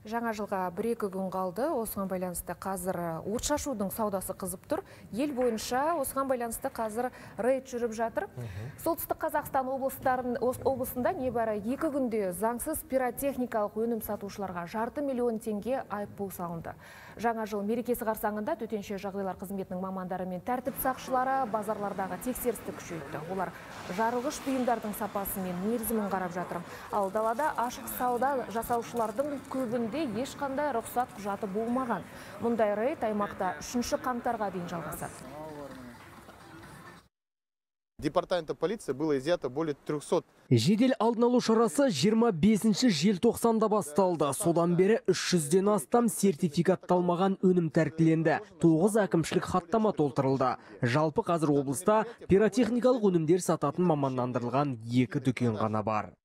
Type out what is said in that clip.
Жаңа жылға 1-2 күн қалды. Осыған байланысты қазір отшашудың саудасы қызып тұр. Ел бойынша осыған байланысты қазір рейд жүріп жатыр. Солтүстік Қазақстан облысында небәрі 2 күнде заңсыз пиротехникалық өнім сатушыларға $500 миллион теңге айыппұл салынды. Жаңа жыл мерекесі қарсаңында төтенше жағдайлар қызметінің мамандары мен тәртіп сақшылары базарлардағы тексерісті күшейтті. Олар жарылғыш бұйымдардың сапасы мен мерзімін қарап жатыр. Ал далада ашық сауда жасаушылардың көбінде ешқандай рұқсат құжаты болмаған. Мұндай рейд аймақта 3 қаңтарға дейін жалғасады. Департамента полиции было изъято более 300. Жедел алдын алу шарасы 25 желтоқсанда басталды. Содан бері 300-ден астам сертификатталмаған өнім тәркіленді. 9 әкімшілік хаттама толтырылды. Жалпы қазір облыста пиротехникалық өнімдер сататын мамандандырылған 2 дүкен ғана бар.